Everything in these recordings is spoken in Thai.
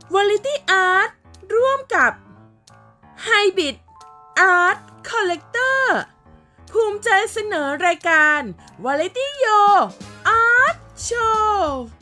Variety Art ร่วมกับ Hybrid Art Collector ภูมิใจเสนอรายการ Variety Yo Art Show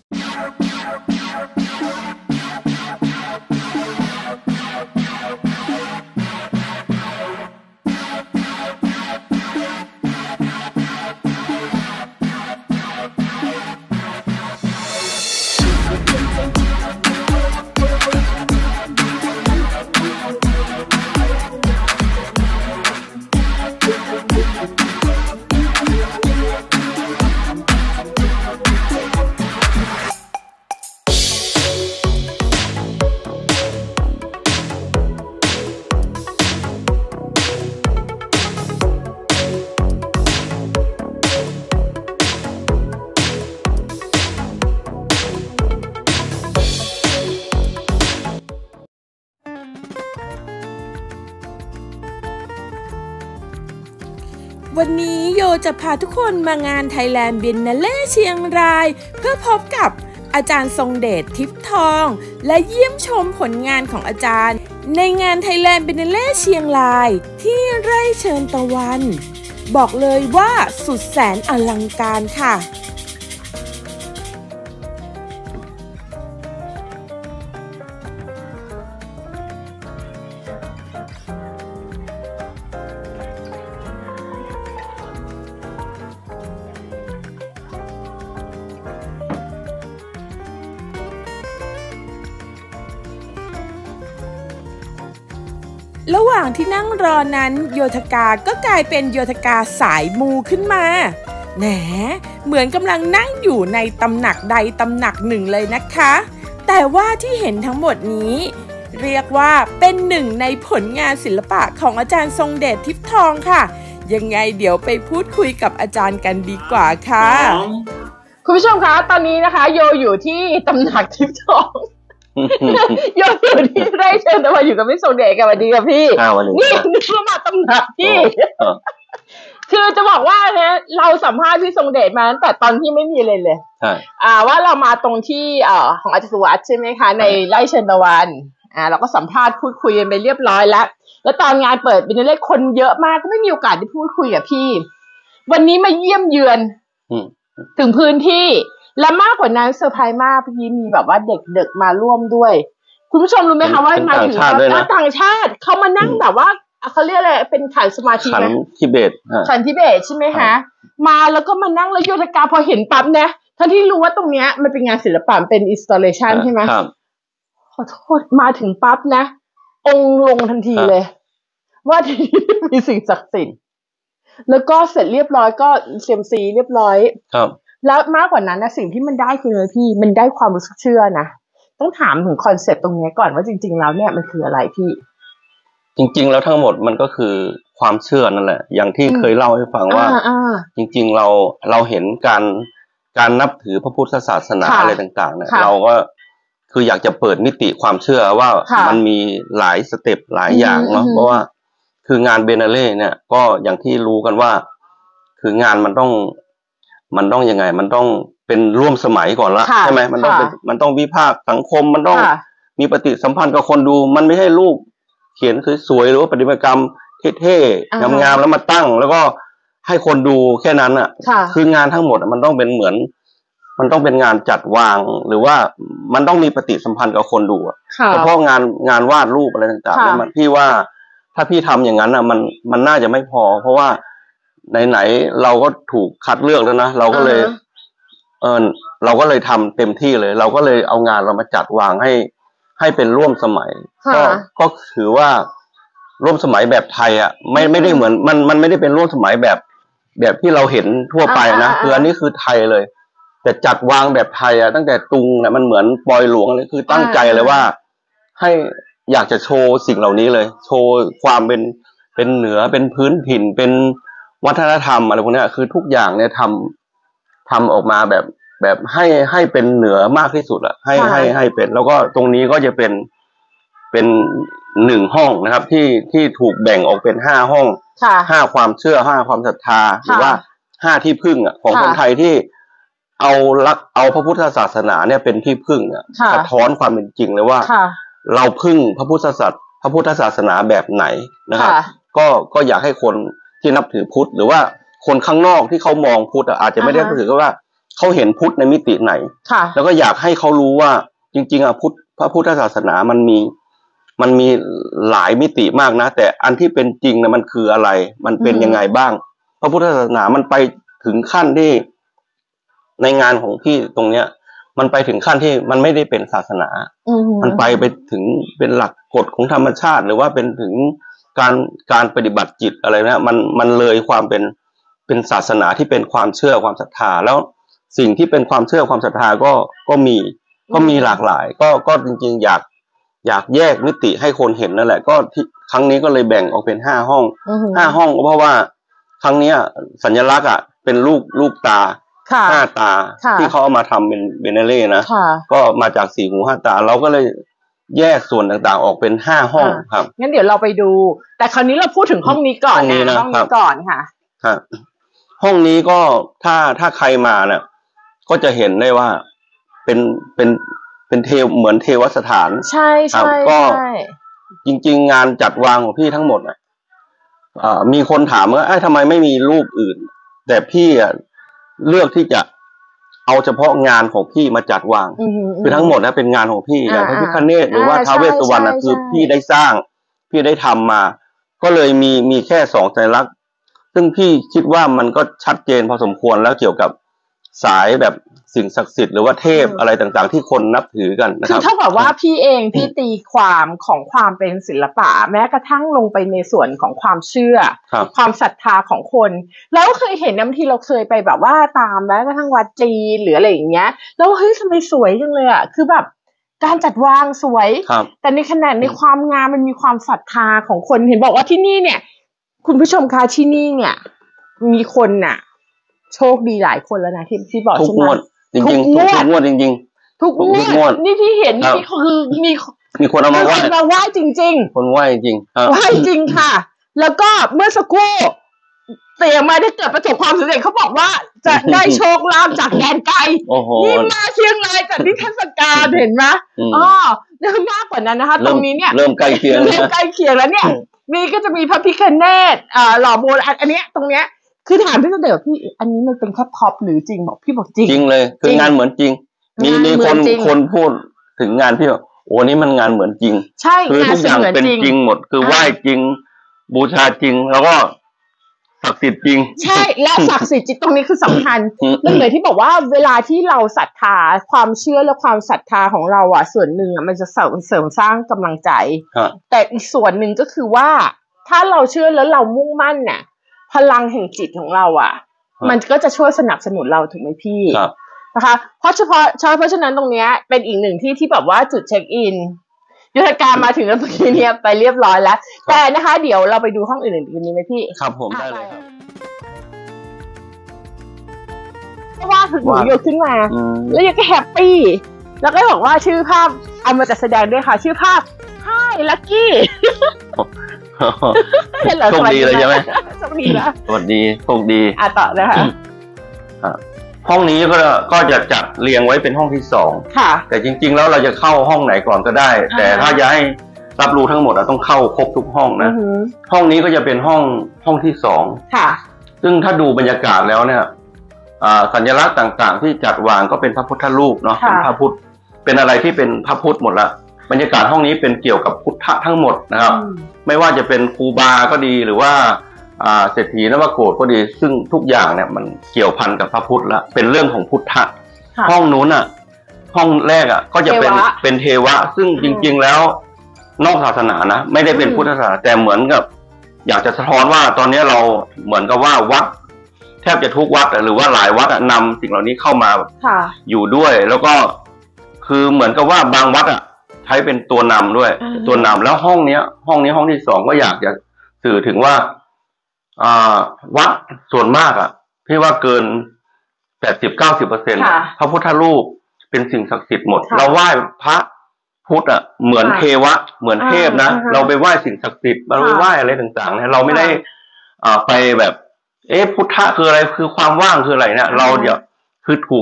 วันนี้โยจะพาทุกคนมางาน Thailand Biennale เชียงรายเพื่อพบกับอาจารย์ทรงเดชทิพย์ทองและเยี่ยมชมผลงานของอาจารย์ในงาน Thailand Biennale เชียงรายที่ไร่เชิญตะวันบอกเลยว่าสุดแสนอลังการค่ะระหว่างที่นั่งรอนั้นโยธกาก็กลายเป็นโยธกาสายมูขึ้นมาแหมเหมือนกำลังนั่งอยู่ในตำหนักใดตำหนักหนึ่งเลยนะคะแต่ว่าที่เห็นทั้งหมดนี้เรียกว่าเป็นหนึ่งในผลงานศิลปะของอาจารย์ทรงเดชทิพย์ทองค่ะยังไงเดี๋ยวไปพูดคุยกับอาจารย์กันดีกว่าค่ะคุณผู้ชมคะตอนนี้นะคะโยอยู่ที่ตำหนักทิพย์ทองโยอยู่ที่ไร่เชิญตะวันอยู่กับพี่ทรงเดชกันสวัสดีครับพี่นี่นึกว่ามาตำหนักพี่คือจะบอกว่านะเราสัมภาษณ์พี่ทรงเดชมาตั้งแต่ตอนที่ไม่มีเลยว่าเรามาตรงที่ของอาจารย์สุวัสดิ์ใช่ไหมคะในไร่เชิญตะวันเราก็สัมภาษณ์พูดคุยกันไปเรียบร้อยแล้วตอนงานเปิดเป็นเลขคนเยอะมากก็ไม่มีโอกาสได้พูดคุยกับพี่วันนี้มาเยี่ยมเยือนถึงพื้นที่และมากกว่านั้นเซอร์ไพรส์มากพี่มีแบบว่าเด็กๆมาร่วมด้วยคุณผู้ชมรู้ไหมคะว่ามาถึงต่างชาติเขามานั่งแบบว่าเขาเรียกอะไรเป็นขันสมาธิไหมขันทิเบตใช่ไหมคะมาแล้วก็มานั่งแล้วโยธกาพอเห็นปั๊บนะทั้งที่รู้ว่าตรงเนี้ยมันเป็นงานศิลปะเป็นอินสตาเลชันใช่ไหมขอโทษมาถึงปั๊บนะองค์ลงทันทีเลยว่าที่มีสิ่งศักดิ์สิทธิ์แล้วก็เสร็จเรียบร้อยก็เซียมซีเรียบร้อยครับแล้วมากกว่านั้นนะสิ่งที่มันได้คือพี่มันได้ความรู้สึกเชื่อนะต้องถามถึงคอนเซ็ปต์ตรงนี้ก่อนว่าจริงๆแล้วเนี่ยมันคืออะไรพี่จริงๆแล้วทั้งหมดมันก็คือความเชื่อนั่นแหละอย่างที่เคยเล่าให้ฟังว่าจริงๆเราเห็นการนับถือพระพุทธศาสนาอะไรต่างๆเนี่ยเราก็คืออยากจะเปิดมิติความเชื่อว่ามันมีหลายสเต็ปหลายอย่างเนาะเพราะว่าคืองานเบนาเล่เนี่ยก็อย่างที่รู้กันว่าคืองานมันต้องยังไงมันต้องเป็นร่วมสมัยก่อนละใช่ไหมมันต้องวิพากษ์สังคมมันต้องมีปฏิสัมพันธ์กับคนดูมันไม่ใช่รูปเขียนสวยๆหรือว่าประติมากรรมเท่ๆงามๆแล้วมาตั้งแล้วก็ให้คนดูแค่นั้นอ่ะคืองานทั้งหมดมันต้องเป็นเหมือนมันต้องเป็นงานจัดวางหรือว่ามันต้องมีปฏิสัมพันธ์กับคนดูเฉพาะงานวาดรูปอะไรต่างๆเนี่ยมันพี่ว่าถ้าพี่ทำอย่างนั้นอ่ะมันน่าจะไม่พอเพราะว่าไหนๆเราก็ถูกคัดเลือกแล้วนะเราก็เลยทำเต็มที่เลยเราก็เลยเอางานเรามาจัดวางให้เป็นร่วมสมัยก็ถือว่าร่วมสมัยแบบไทยอ่ะไม่ได้เหมือนมันไม่ได้เป็นร่วมสมัยแบบที่เราเห็นทั่วไปนะคืออันนี้คือไทยเลยแต่จัดวางแบบไทยอ่ะตั้งแต่ตุงเนี่ยมันเหมือนปอยหลวงเลยคือตั้งใจเลยว่าให้อยากจะโชว์สิ่งเหล่านี้เลยโชว์ความเป็นเหนือเป็นพื้นถิ่นเป็นวัฒนธรรมอะไรพวกนี้คือทุกอย่างเนี่ยทำออกมาแบบให้เป็นเหนือมากที่สุดอะให้เป็นแล้วก็ตรงนี้ก็จะเป็น1ห้องนะครับที่ถูกแบ่งออกเป็น5ห้อง5ความเชื่อ5ความศรัทธาหรือว่า5ที่พึ่งของคนไทยที่เอาพระพุทธศาสนาเนี่ยเป็นที่พึ่งเนี่ยสะท้อนความเป็นจริงเลยว่าเราพึ่งพระพุทธศาสนาแบบไหนนะครับก็อยากให้คนที่นับถือพุทธหรือว่าคนข้างนอกที่เขามองพุทธอาจจะไม่ได้ถือว่าเขาเห็นพุทธในมิติไหนแล้วก็อยากให้เขารู้ว่าจริงๆพระพุทธศาสนามันมีหลายมิติมากนะแต่อันที่เป็นจริงนะมันคืออะไรมันเป็นยังไงบ้างพระพุทธศาสนามันไปถึงขั้นที่ในงานของพี่ตรงเนี้ยมันไปถึงขั้นที่มันไม่ได้เป็นศาสนามันไปถึงเป็นหลักกฎของธรรมชาติหรือว่าเป็นถึงการปฏิบัติจิตอะไรนะมันเลยความเป็นศาสนาที่เป็นความเชื่อความศรัทธาแล้วสิ่งที่เป็นความเชื่อความศรัทธาก็มีหลากหลายก็จริงๆอยากแยกมิติให้คนเห็นนั่นแหละก็ที่ครั้งนี้ก็เลยแบ่งออกเป็น5 ห้อง5 ห้องก็เพราะว่าครั้งนี้สัญลักษณ์อ่ะเป็นรูปตา5 ตาที่เขาเอามาทำเป็นเบเนเล่นะก็มาจาก4 หู 5 ตาเราก็เลยแยกส่วนต่างๆออกเป็น5 ห้องครับงั้นเดี๋ยวเราไปดูแต่คราวนี้เราพูดถึงห้องนี้ก่อนนะห้องนี้ก่อนค่ะครับห้องนี้ก็ถ้าใครมาเนี่ยก็จะเห็นได้ว่าเป็นเหมือนเทวสถานใช่ใช่ก็จริงๆงานจัดวางของพี่ทั้งหมดมีคนถามว่าทำไมไม่มีรูปอื่นแต่พี่เลือกที่จะเอาเฉพาะงานของพี่มาจัดวางคือทั้งหมดนะเป็นงานของพี่อย่างพระพิฆเนศหรือว่าท้าวเวสสุวรรณคือพี่ได้สร้างพี่ได้ทำมาก็เลยมีแค่2 สัญลักษณ์ซึ่งพี่คิดว่ามันก็ชัดเจนพอสมควรแล้วเกี่ยวกับสายแบบสิ่งศักดิ์สิทธิ์หรือว่าเทพอะไรต่างๆที่คนนับถือกันนะครับคือเท่ากับว่าพี่ตีความของความเป็นศิลปะแม้กระทั่งลงไปในส่วนของความเชื่อความศรัทธาของคนแล้วเคยเห็นบางทีเราเคยไปแบบว่าตามแม้กระทั่งวัดจีนหรืออะไรอย่างเงี้ยแล้วเฮ้ยทำไมสวยจังเลยอ่ะคือแบบการจัดวางสวยแต่ในขณะในความงามมันมีความศรัทธาของคนเห็นบอกว่าที่นี่เนี่ยคุณผู้ชมคะที่นี่เนี่ยมีคนน่ะโชคดีหลายคนแล้วนะที่บอกทุกงวดจริงๆทุกงวดจริงๆทุกงวดนี่ที่เห็นนี่คือมีคนเอามาไหว้จริงๆคนไหว้จริงไหว้จริงค่ะแล้วก็เมื่อสักครู่เตียมาได้เกิดประสบความสำเร็จเขาบอกว่าจะได้โชคลาภจากแดนไกลนี่มาเชียงรายจากที่เทศกาลเห็นไหมเนี่ยมากกว่านั้นนะคะตรงนี้เนี่ยเริ่มใกล้เคียงแล้วเนี่ยมีก็จะมีพระพิฆเนศหล่อโบราณอันเนี้ยตรงเนี้ยคือถามพี่เสด็จพี่อันนี้มันเป็นแค่พ็อปหรือจริงบอกพี่บอกจริงเลยคืองานเหมือนจริงมีคนพูดถึงงานพี่บอกโอ้นี่มันงานเหมือนจริงใช่คือทุกอย่างเป็นจริงหมดคือไหว้จริงบูชาจริงแล้วก็ศักดิ์สิทธิ์จริงใช่และศักดิ์สิทธิ์จริงตรงนี้คือสำคัญนั่นเลยที่บอกว่าเวลาที่เราศรัทธาความเชื่อและความศรัทธาของเราส่วนหนึ่งมันจะเสริมสร้างกำลังใจแต่อีกส่วนหนึ่งก็คือว่าถ้าเราเชื่อแล้วเรามุ่งมั่นน่ะพลังแห่งจิตของเรามันก็จะช่วยสนับสนุนเราถูกไหมพี่นะคะเพราะฉะนั้นตรงนี้เป็นอีกหนึ่งที่แบบว่าจุดเช็คอินยุทธการมาถึงแล้วเมื่อกี้เนี่ยไปเรียบร้อยแล้วแต่นะคะเดี๋ยวเราไปดูห้องอื่นๆกันนี้ไหมพี่ครับผมได้เลยครับเพราะว่าถึงหนูโยกขึ้นมาแล้วยังก็แฮปปี้แล้วก็บอกว่าชื่อภาพเอามาจัดแสดงด้วยค่ะชื่อภาพHi Lucky โชคดีเลยใช่ไหมโชคดีนะสวัสดีโชคดีต่อนะคะห้องนี้ก็จะจัดเรียงไว้เป็นห้องที่2ค่ะแต่จริงๆแล้วเราจะเข้าห้องไหนก่อนก็ได้แต่ถ้าจะให้รับรู้ทั้งหมดต้องเข้าครบทุกห้องนะห้องนี้ก็จะเป็นห้องที่2ค่ะซึ่งถ้าดูบรรยากาศแล้วเนี่ยสัญลักษณ์ต่างๆที่จัดวางก็เป็นพระพุทธรูปเนาะเป็นพระพุทธเป็นอะไรที่เป็นพระพุทธหมดละบรรยากาศห้องนี้เป็นเกี่ยวกับพุทธะทั้งหมดนะครับไม่ว่าจะเป็นครูบาก็ดีหรือว่าเศรษฐีนวโกฏก็ดีซึ่งทุกอย่างเนี่ยมันเกี่ยวพันกับพระพุทธละเป็นเรื่องของพุทธะห้องนู้นห้องแรกก็จะเป็นเทวะซึ่งจริงๆแล้วนอกศาสนานะไม่ได้เป็นพุทธศาสนาแต่เหมือนกับอยากจะสะท้อนว่าตอนนี้เราเหมือนกับว่าวัดแทบจะทุกวัดหรือว่าหลายวัดนำสิ่งเหล่านี้เข้ามาอยู่ด้วยแล้วก็คือเหมือนกับว่าบางวัดใช้เป็นตัวนำด้วยตัวนำแล้วห้องนี้ห้องที่2ก็อยากจะสื่อถึงว่าวัดส่วนมากพี่ว่าเกิน 80-90% พระพุทธรูปเป็นสิ่งศักดิ์สิทธิ์หมดเราไหว้พระพุทธเหมือนเทวะเหมือนเทพนะเราไปไหว้สิ่งศักดิ์สิทธิ์เราไปไหว้อะไรต่างๆเนี่ยเราไม่ได้ไปแบบพุทธะคืออะไรคือความว่างคืออะไรเนี่ยเราเดี๋ยวคือถูก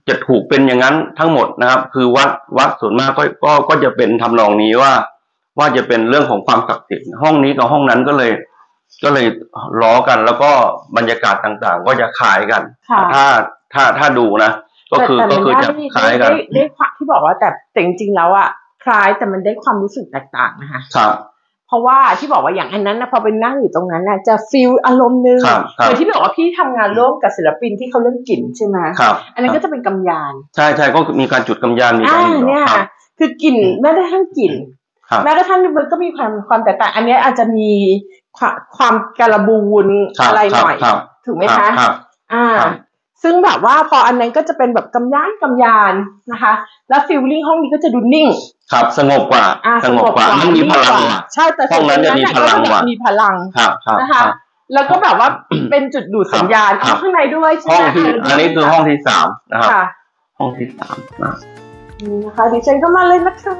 จะถูกเป็นอย่างนั้นทั้งหมดนะครับคือวัดส่วนมากก็จะเป็นทำนองนี้ว่าจะเป็นเรื่องของความศักดิ์สิทธิ์ห้องนี้กับห้องนั้นก็เลยล้อกันแล้วก็บรรยากาศต่างๆก็จะคล้ายกันถ้าดูนะก็คือจะคล้ายกันได้ความที่บอกว่าแต่จริงๆแล้วอ่ะคล้ายแต่มันได้ความรู้สึกแตกต่างนะคะครับเพราะว่าที่บอกว่าอย่างอันนั้นนะพอเป็นนั่งอยู่ตรงนั้นน่ะจะฟีลอารมณ์นึงเหมือนที่บอกว่าพี่ทำงานร่วมกับศิลปินที่เขาเรื่องกลิ่นใช่ไหมอันนั้นก็จะเป็นกำยานใช่ก็มีการจุดกำยานมีการเนี่ยคือกลิ่นแม้กระทั่งกลิ่นแม้กระทั่งมันก็มีความแตกต่างอันนี้อาจจะมีความการบูนอะไรหน่อยถูกไหมคะซึ่งแบบว่าพออันนั้นก็จะเป็นแบบกำยานนะคะแล้วฟีลลิ่งห้องนี้ก็จะดูนิ่งครับสงบกว่ามันมีพลังใช่แต่ห้องนั้นจะมีพลังนะคะแล้วก็แบบว่าเป็นจุดดูดสัญญาณข้างในด้วยใช่ไหมอันนี้คือห้องที่3นะครับห้องที่3นะนี่นะคะดิฉันก็มาเลยนะคะ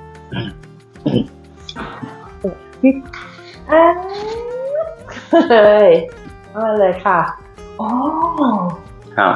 เลยมาเลยค่ะอ๋อครับ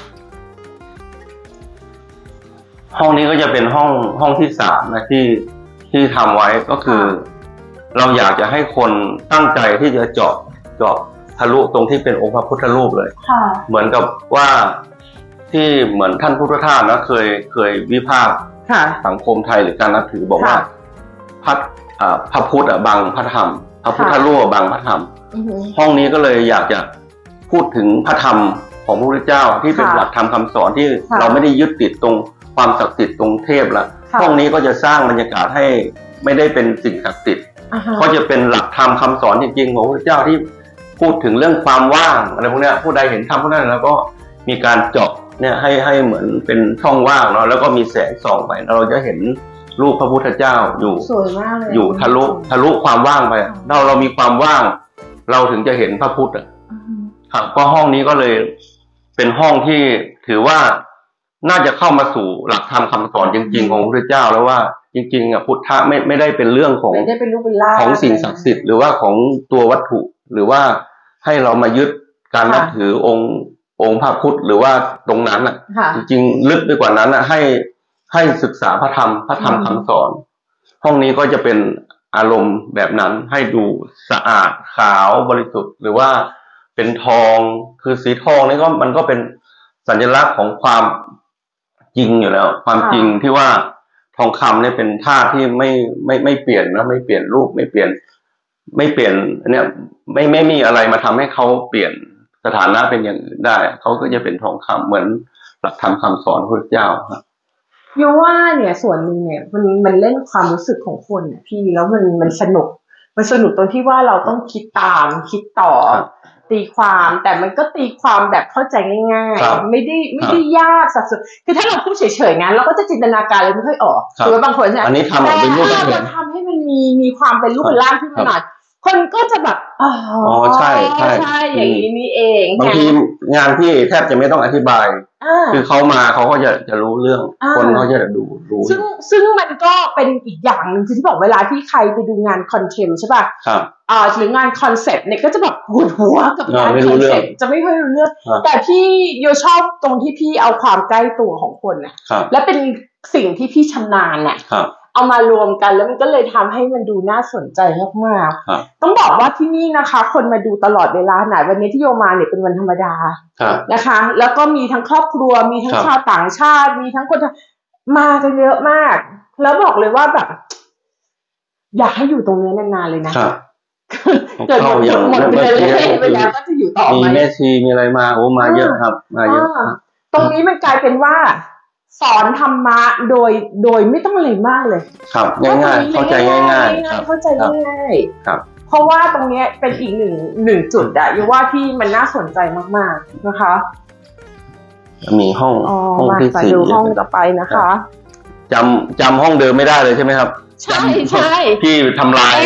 ห้องนี้ก็จะเป็นห้องที่3นะที่ทำไว้ก็คือเราอยากจะให้คนตั้งใจที่จะเจาะทะลุตรงที่เป็นองค์พระพุทธรูปเลยเหมือนกับว่าที่เหมือนท่านพุทธทาสนะเคยวิพากษ์สังคมไทยหรือการนับถือบอกว่าพระพุทธบังพระธรรมพระพุทธรูปบังพระธรรมห้องนี้ก็เลยอยากจะพูดถึงพระธรรมของพระพุทธเจ้าที่เป็นหลักธรรมคำสอนที่เราไม่ได้ยึดติดตรงความศักดิ์สิทธิ์ตรงเทพละห้องนี้ก็จะสร้างบรรยากาศให้ไม่ได้เป็นสิ่งศักดิ์สิทธิ์ก็จะเป็นหลักธรรมคำสอนจริงๆของพระพุทธเจ้าที่พูดถึงเรื่องความว่างอะไรพวกนี้ผู้ใดเห็นธรรมพวกนั้นแล้วก็มีการเจาะเนี่ยให้เหมือนเป็นช่องว่างเนาะแล้วก็มีแสงส่องไปเราจะเห็นรูปพระพุทธเจ้าอยู่สวยมากเลยอยู่ทะลุความว่างไปเรามีความว่างเราถึงจะเห็นพระพุทธครับก็ห้องนี้ก็เลยเป็นห้องที่ถือว่าน่าจะเข้ามาสู่หลักธรรมคำสอนจริงๆของพระพุทธเจ้าแล้วว่าจริงๆพุทธะไม่ได้เป็นเรื่องของสิ่งศักดิ์สิทธิ์หรือว่าของตัววัตถุหรือว่าให้เรามายึดการนับถือองค์พระพุทธหรือว่าตรงนั้นจริงๆลึกไปกว่านั้นให้ศึกษาพระธรรมคำสอนห้องนี้ก็จะเป็นอารมณ์แบบนั้นให้ดูสะอาดขาวบริสุทธิ์หรือว่าเป็นทองคือสีทองนี่ก็มันก็เป็นสัญลักษณ์ของความจริงอยู่แล้วความจริงที่ว่าทองคำเนี่ยเป็นธาตุที่ไม่เปลี่ยนนะไม่เปลี่ยนรูปไม่เปลี่ยนเนี่ยไม่มีอะไรมาทำให้เขาเปลี่ยนสถานะเป็นอย่างอื่นได้เขาก็จะเป็นทองคำเหมือนหลักธรรมคำสอนพระพุทธเจ้าครับโยว่าเนี่ยส่วนหนึ่งเนี่ยมันเล่นความรู้สึกของคนเนี่ยพี่แล้วมันสนุกตรงที่ว่าเราต้องคิดตามคิดต่อตีความแต่มันก็ตีความแบบเข้าใจง่ายๆไม่ได้ยากสัสๆคือถ้าเราพูดเฉยๆงั้นเราก็จะจินตนาการเลยไม่ค่อยออกหรือว่าบางคนใช่ไหมอันนี้ทำเป็นรูปเป็นเราทำให้มันมีความเป็นรูปเป็นร่างขึ้นมาหน่อยคนก็จะแบบอ๋อใช่อย่างนี้นี่เองบางทีงานที่แทบจะไม่ต้องอธิบายคือเขามาเขาก็จะรู้เรื่องคนเขาจะรู้ซึ่งมันก็เป็นอีกอย่างนึงคือที่บอกเวลาที่ใครไปดูงานคอนเทมใช่ป่ะหรืองานคอนเซ็ปต์เนี่ยก็จะแบบปวดหัวกับงานคอนเซ็ปต์จะไม่ค่อยรู้เรื่องแต่พี่โยชอบตรงที่พี่เอาความใกล้ตัวของคนน่ะและเป็นสิ่งที่พี่ชำนาญน่ะเอามารวมกันแล้วมันก็เลยทำให้มันดูน่าสนใจมากๆต้องบอกว่าที่นี่นะคะคนมาดูตลอดเวลาไหนวันนี้ที่โยมาเนี่ยเป็นวันธรรมดานะคะแล้วก็มีทั้งครอบครัวมีทั้งชาวต่างชาติมีทั้งคนมากันเยอะมากแล้วบอกเลยว่าแบบอยากให้อยู่ตรงนี้นานๆเลยนะเกิดหมดไปแล้วก็จะอยู่ต่อมีแม่ชีมีอะไรมาโอ้มาเยอะครับมาเยอะตรงนี้มันกลายเป็นว่าสอนธรรมะโดยไม่ต้องอะไรมากเลยครับง่ายๆเข้าใจง่ายๆเข้าใจง่ายๆครับเพราะว่าตรงนี้เป็นอีกหนึ่งจุดอะอยู่ว่าที่มันน่าสนใจมากๆนะคะมีห้องที่4 ดูห้องต่อไปนะคะจำห้องเดิมไม่ได้เลยใช่ไหมครับใช่ที่ทำลาย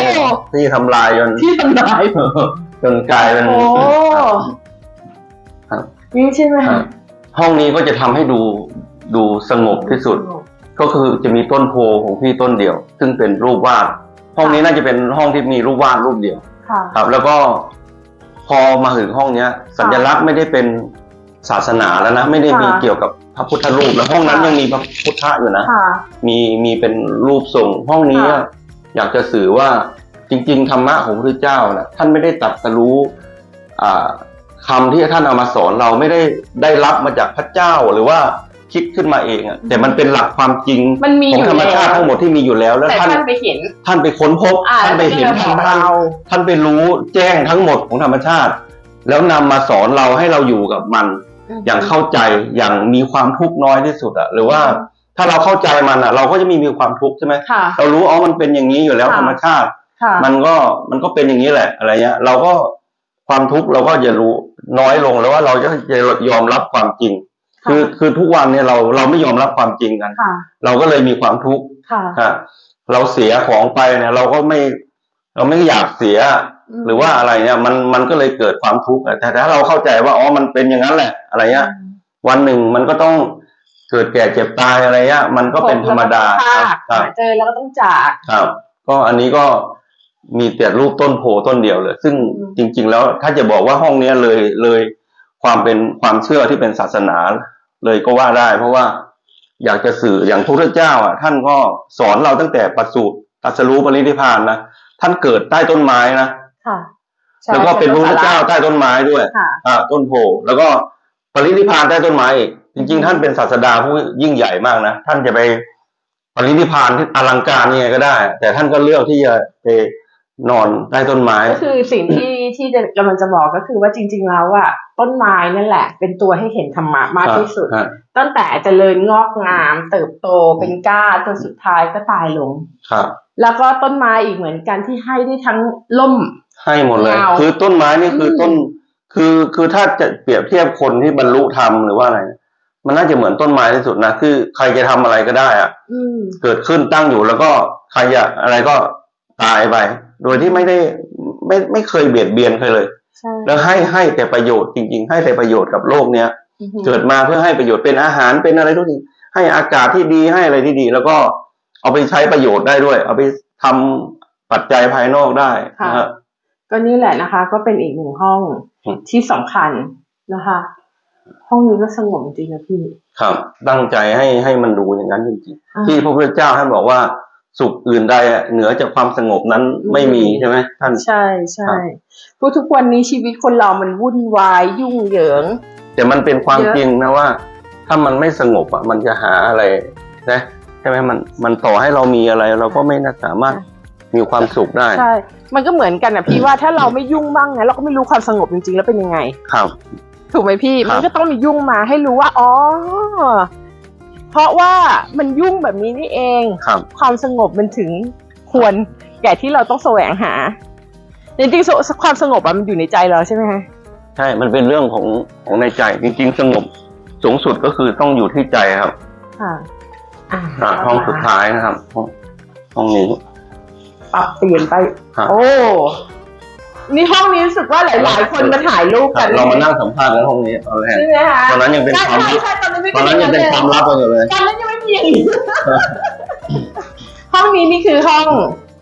จนกลายเป็นนี่ใช่ไหมห้องนี้ก็จะทำให้ดูสงบที่สุดก็คือจะมีต้นโพของพี่ต้นเดียวซึ่งเป็นรูปวาดห้องนี้น่าจะเป็นห้องที่มีรูปวาดรูปเดียวครับแล้วก็พอมาถึงห้องเนี้ยสัญลักษณ์ไม่ได้เป็นศาสนาแล้วนะไม่ได้มีเกี่ยวกับพระพุทธรูปแล้วห้องนั้นยังมีพระพุทธอยู่นะมีเป็นรูปทรงห้องนี้อยากจะสื่อว่าจริงๆธรรมะของพระพุทธเจ้านะท่านไม่ได้ตรัสรู้คำที่ท่านเอามาสอนเราไม่ได้รับมาจากพระเจ้าหรือว่าคิดขึ้นมาเองแต่มันเป็นหลักความจริงของธรรมชาติทั้งหมดที่มีอยู่แล้วแล้วท่านไปเห็นท่านไปค้นพบท่านไปเห็นท่านไปรู้แจ้งทั้งหมดของธรรมชาติแล้วนำมาสอนเราให้เราอยู่กับมันอย่างเข้าใจอย่างมีความทุกข์น้อยที่สุดหรือว่าถ้าเราเข้าใจมันเราก็จะมีความทุกข์ใช่ไหมเรารู้มันเป็นอย่างนี้อยู่แล้วธรรมชาติมันก็เป็นอย่างนี้แหละอะไรเงี้ยเราก็ความทุกข์เราก็จะรู้น้อยลงแล้วว่าเราจะยอมรับความจริงคือทุกวันเนี่ยเราไม่ยอมรับความจริงกันเราก็เลยมีความทุกข์เราเสียของไปเนี่ยเราไม่อยากเสียหรือว่าอะไรเนี่ยมันก็เลยเกิดความทุกข์แต่ถ้าเราเข้าใจว่ามันเป็นอย่างนั้นแหละอะไรเงี้ยวันหนึ่งมันก็ต้องเกิดแก่เจ็บตายอะไรเงี้ยมันก็เป็นธรรมดาเจอแล้วก็ต้องจากครับก็อันนี้ก็มีแต่รูปต้นโพต้นเดียวเลยซึ่งจริงๆแล้วถ้าจะบอกว่าห้องนี้เลยความเชื่อที่เป็นศาสนาเลยก็ว่าได้เพราะว่าอยากจะสื่ออย่างพระพุทธเจ้าท่านก็สอนเราตั้งแต่ประสูติตรัสรู้ปรินิพพานนะท่านเกิดใต้ต้นไม้นะแล้วก็เป็นพระพุทธเจ้าใต้ต้นไม้ด้วยต้นโพแล้วก็ปรินิพพานใต้ต้นไม้อีกจริงๆท่านเป็นศาสดาผู้ยิ่งใหญ่มากนะท่านจะไปปรินิพพานที่อลังการยังไงก็ได้แต่ท่านก็เลือกที่จะไปนอนใต้ต้นไม้ก็คือสิ่งที่กำลังจะบอกก็คือว่าจริงๆแล้วต้นไม้นั่นแหละเป็นตัวให้เห็นธรรมะมากที่สุดตั้งแต่เจริญงอกงามเติบโตเป็นก้าจนสุดท้ายก็ตายลงแล้วก็ต้นไม้อีกเหมือนกันที่ให้ได้ทั้งล่มให้หมดเลยคือต้นไม้นี่คือต้นคือถ้าจะเปรียบเทียบคนที่บรรลุธรรมหรือว่าอะไรมันน่าจะเหมือนต้นไม้ที่สุดนะคือใครจะทำอะไรก็ได้เกิดขึ้นตั้งอยู่แล้วก็ใครอยากอะไรก็ตายไปโดยที่ไม่เคยเบียดเบียนใครเลยแล้วให้แต่ประโยชน์จริงๆให้แต่ประโยชน์กับโลกเนี้ยเกิดมาเพื่อให้ประโยชน์เป็นอาหารเป็นอะไรทุกอย่างให้อากาศที่ดีให้อะไรที่ดีแล้วก็เอาไปใช้ประโยชน์ได้ด้วยเอาไปทำปัจจัยภายนอกได้นะครับก็นี่แหละนะคะก็เป็นอีกหนึ่งห้องที่สำคัญนะคะห้องนี้ก็สงบจริงนะพี่ครับตั้งใจให้มันดูอย่างนั้นจริงๆที่พระพุทธเจ้าท่านบอกว่าสุขอื่นใดเหนือจากความสงบนั้นไม่มีใช่ไหมท่านใช่ใช่เพราะทุกวันนี้ชีวิตคนเรามันวุ่นวายยุ่งเหยิงแต่มันเป็นความจริงนะว่าถ้ามันไม่สงบมันจะหาอะไรนะใช่ไหมมันต่อให้เรามีอะไรเราก็ไม่น่าสามารถมีความสุขได้ใช่มันก็เหมือนกันพี่ว่าถ้าเราไม่ยุ่งบ้างนะเราก็ไม่รู้ความสงบจริงๆแล้วเป็นยังไงครับถูกไหมพี่มันก็ต้องมียุ่งมาให้รู้ว่าเพราะว่ามันยุ่งแบบนี้นี่เองความสงบมันถึงควรแก่ที่เราต้องแสวงหาจริงๆความสงบมันอยู่ในใจเราใช่ไหมคะใช่มันเป็นเรื่องของในใจจริงๆสงบสูงสุดก็คือต้องอยู่ที่ใจครับห้องสุดท้ายนะครับห้องนี้ปรับเปลี่ยนไปโอ้นี่ห้องนี้รู้สึกว่าหลายๆคนมาถ่ายรูปกันเรามานั่งสัมภาษณ์ในห้องนี้ตอนแรกตอนนั้นยังเป็นความลับอยู่เลยตอนนั้นยังไม่มีอย่างนี้ห้องนี้นี่คือห้อง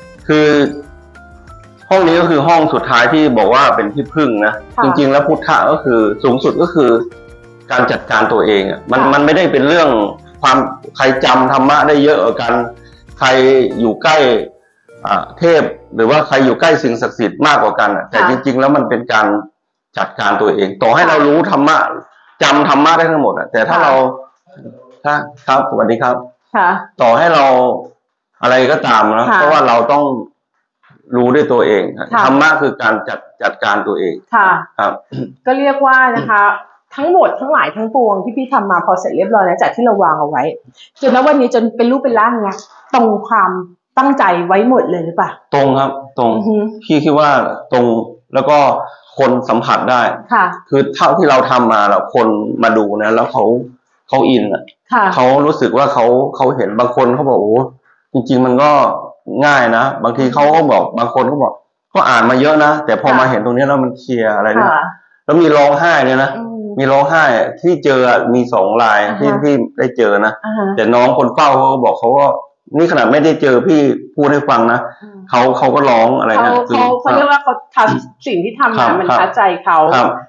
นี้ก็คือห้องสุดท้ายที่บอกว่าเป็นที่พึ่งนะจริงๆแล้วพุทธะก็คือสูงสุดก็คือการจัดการตัวเองมันไม่ได้เป็นเรื่องความใครจำธรรมะได้เยอะกันใครอยู่ใกล้เทพหรือว่าใครอยู่ใกล้สิ่งศักดิ์สิทธิ์มากกว่ากันแต่จริงๆแล้วมันเป็นการจัดการตัวเองต่อให้เรารู้ธรรมะจำธรรมะได้ทั้งหมดแต่ถ้าเราครับสวัสดีครับต่อให้เราอะไรก็ตามนะเพราะว่าเราต้องรู้ด้วยตัวเองธรรมะคือการจัดการตัวเองครับก็เรียกว่านะคะทั้งหมดทั้งหลายทั้งปวงที่พี่ทำมาพอเสร็จเรียบร้อยแล้วจากที่เราวางเอาไว้จนณวันนี้จนเป็นรูปเป็นร่างเนี่ยตรงความตั้งใจไว้หมดเลยหรือเปล่าตรงครับตรงพี่คิดว่าตรงแล้วก็คนสัมผัสได้คือเท่าที่เราทำมาแล้วคนมาดูนะแล้วเขาอินเขารู้สึกว่าเขาเห็นบางคนเขาบอกโอ้จริงๆมันก็ง่ายนะบางทีเขาก็บอกบางคนเขาบอกก็อ่านมาเยอะนะแต่พอมาเห็นตรงนี้แล้วมันเคลียร์อะไรเนี่ยแล้วมีร้องไห้เนี่ยนะมีร้องไห้ที่เจอมี2 รายที่ได้เจอนะแต่น้องคนเฝ้าเขาก็บอกเขาก็นี่ขนาดไม่ได้เจอพี่พูดให้ฟังนะเขาก็ร้องอะไรนะเขาเรียกว่าเขาทำสิ่งที่ทำมามันท้าใจเขา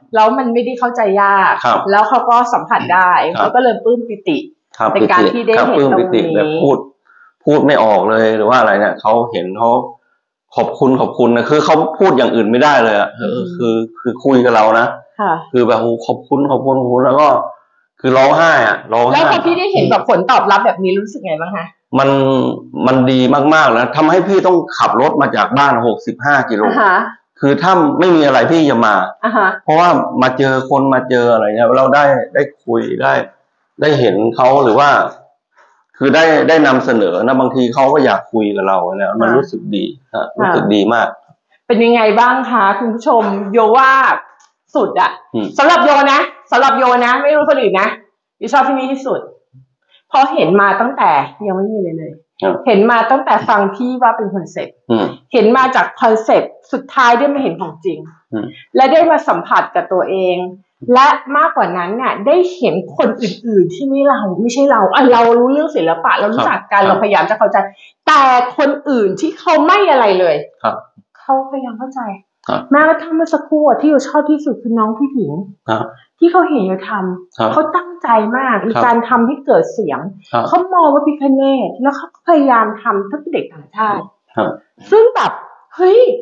แล้วมันไม่ได้เข้าใจยากแล้วเขาก็สัมผัสได้เขาก็เลยปลื้มปิติในการที่ได้เห็นตรงนี้แบบพูดไม่ออกเลยหรือว่าอะไรเนี่ยเขาเห็นเขาขอบคุณนะคือเขาพูดอย่างอื่นไม่ได้เลยอ่ะคือคุยกับเรานะคือแบบขอบคุณแล้วก็คือร้องไห้อ่ะร้องไห้แล้วพอพี่ได้เห็นแบบผลตอบรับแบบนี้รู้สึกไงบ้างคะมันดีมากๆนะทำให้พี่ต้องขับรถมาจากบ้าน65 กิโลคือถ้าไม่มีอะไรพี่จะมาเพราะว่ามาเจอคนมาเจออะไรเนี่ยเราได้คุยได้เห็นเขาหรือว่าคือได้นำเสนอนะบางทีเขาก็อยากคุยกับเราเนี่ยมันรู้สึกดีรู้สึกดีมากเป็นยังไงบ้างคะคุณผู้ชมโยว่าสุดอะสำหรับโยนะไม่รู้คนอื่นนะโยชอบที่นี่ที่สุดพอเห็นมาตั้งแต่ยังไม่มีเลยเห็นมาตั้งแต่ฟังพี่ว่าเป็นคอนเซ็ปต์เห็นมาจากคอนเซ็ปต์สุดท้ายได้มาเห็นของจริงและได้มาสัมผัสกับตัวเองและมากกว่านั้นเนี่ยได้เห็นคนอื่นๆที่ไม่ใช่เราเรารู้เรื่องศิลปะเรารู้จักกันเราพยายามจะเข้าใจแต่คนอื่นที่เขาไม่อะไรเลยเขาพยายามเข้าใจแม้กระทั่งเมื่อสักครู่ที่เราชอบที่สุดคือน้องผู้หญิงที่เขาเห็นเราทำเขาตั้งใจมากในการทำให้เกิดเสียงเขามองว่าพิฆเนศแล้วเขาพยายามทำถ้าเป็นเด็กต่างชาติซึ่งแบบเฮ้ย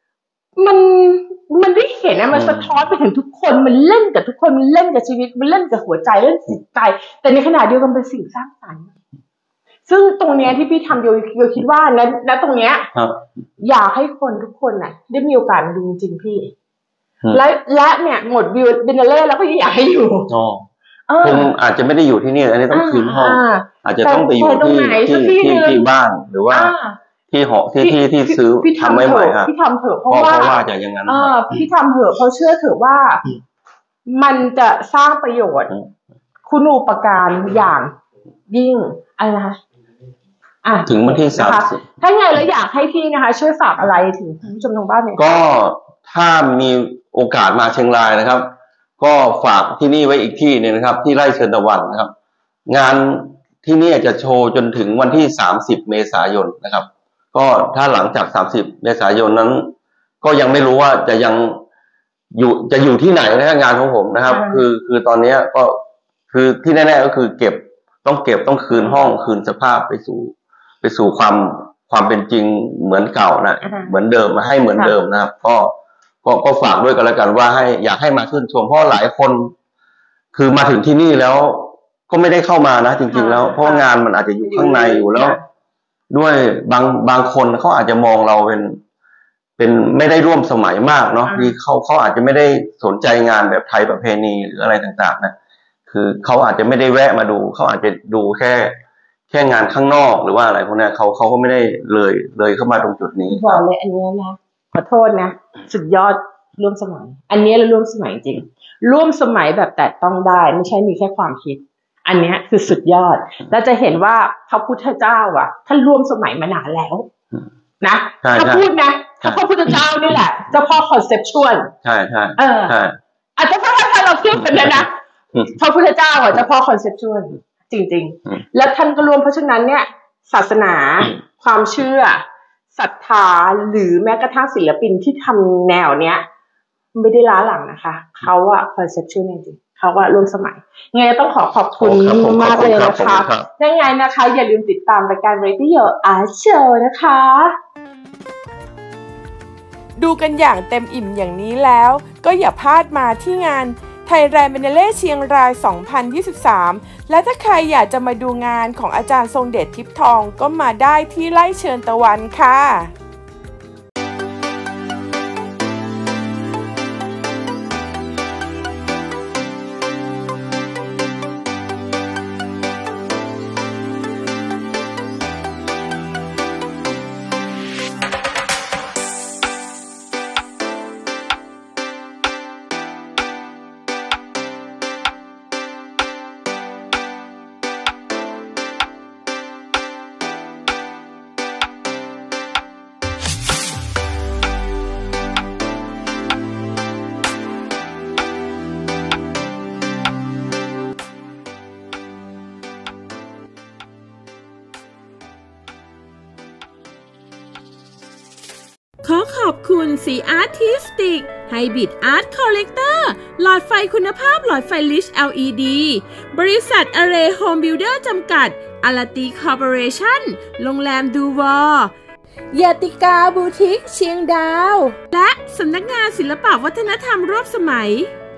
มันได้เห็นนะมันสะท้อนไปถึงทุกคนมันเล่นกับทุกคนมันเล่นกับชีวิตมันเล่นกับหัวใจเล่นจิตใจแต่ในขณะเดียวกันเป็นสิ่งสร้างสรรค์ซึ่งตรงเนี้ยที่พี่ทำโยคิดว่าและตรงเนี้ยอยากให้คนทุกคนน่ะได้มีโอกาสดูจริงพี่และเนี่ยหมดวิวเบนเนเล่แล้วก็อยากให้อยู่ผมอาจจะไม่ได้อยู่ที่นี่อันนี้ต้องคืนห้องอาจจะต้องไปอยู่ที่บ้านหรือว่าที่หอที่ซื้อทำไม่ไหวครับพี่ทำเถอะเพราะว่าจะอย่างนั้นพี่ทำเถอะเพราะเชื่อเถอะว่ามันจะสร้างประโยชน์คุณูปการอย่างยิ่งอะไรนะคะถึงวันที่30 ถ้าไงแล้วอยากให้พี่นะคะช่วยฝากอะไรถึงคุณผู้ชมทางบ้านหน่อยก็ถ้ามีโอกาสมาเชียงรายนะครับก็ฝากที่นี่ไว้อีกที่นึงนะครับที่ไร่เชิญตะวันนะครับงานที่นี่จะโชว์จนถึงวันที่30 เมษายนนะครับก็ถ้าหลังจาก30 เมษายนนั้นก็ยังไม่รู้ว่าจะอยู่ที่ไหนนะงานของผมนะครับคือตอนนี้ก็คือที่แน่ๆก็คือต้องคืนห้องคืนสภาพไปสู่ความเป็นจริงเหมือนเก่านะเหมือนเดิมมาให้เหมือนเดิมนะครับก็ฝากด้วยกันแล้วกันว่าอยากให้มาชื่นชมเพราะหลายคนคือมาถึงที่นี่แล้วก็ไม่ได้เข้ามานะจริงๆแล้วเพราะงานมันอาจจะอยู่ข้างในอยู่แล้วด้วยบางคนเขาอาจจะมองเราเป็นไม่ได้ร่วมสมัยมากเนาะที่เขาอาจจะไม่ได้สนใจงานแบบไทยประเพณีหรืออะไรต่างๆนะคือเขาอาจจะไม่ได้แวะมาดูเขาอาจจะดูแค่งานข้างนอกหรือว่าอะไรพวกนี้เขาก็ไม่ได้เลยเข้ามาตรงจุดนี้บอกเลยอันนี้นะขอโทษนะสุดยอดร่วมสมัยอันนี้เราร่วมสมัยจริงร่วมสมัยแบบแตะต้องได้ไม่ใช่มีแค่ความคิดอันนี้คือสุดยอดแล้วจะเห็นว่าพระพุทธเจ้าท่านร่วมสมัยมานานแล้วนะถ้าพูดนะถ้าพระพุทธเจ้านี่แหละเจ้าพ่อคอนเซปชวลใช่อาจจะถ้าเราเทียบกันนะพระพุทธเจ้าเจ้าพ่อคอนเซปชวลจริงๆแล้วท่านก็รวมเพราะฉะนั้นเนี่ยศาสนาความเชื่อศรัทธาหรือแม้กระทั่งศิลปินที่ทำแนวเนี้ยไม่ได้ล้าหลังนะคะเขาคอนเซปชวลจริงๆเขาร่วมสมัยไงต้องขอบคุณมากเลยนะคะยังไงนะคะอย่าลืมติดตามรายการ Radio Art Show นะคะดูกันอย่างเต็มอิ่มอย่างนี้แล้วก็อย่าพลาดมาที่งานไทยแลนด์เบนเนเล่เชียงราย 2023 และถ้าใครอยากจะมาดูงานของอาจารย์ทรงเดชทิพย์ทองก็มาได้ที่ไร่เชิญตะวันค่ะขอขอบคุณสีอาร์ติสติกไฮบริดอาร์ตคอลเลกเตอร์หลอดไฟคุณภาพหลอดไฟลิช LED บริษัทอเรโฮมบิลเดอร์จำกัดอาราตีคอร์ปอเรชั่นโรงแรมดูวอร์ยาติกาบูติกเชียงดาวและสำนักงานศิลปวัฒนธรรมร่วมสมัย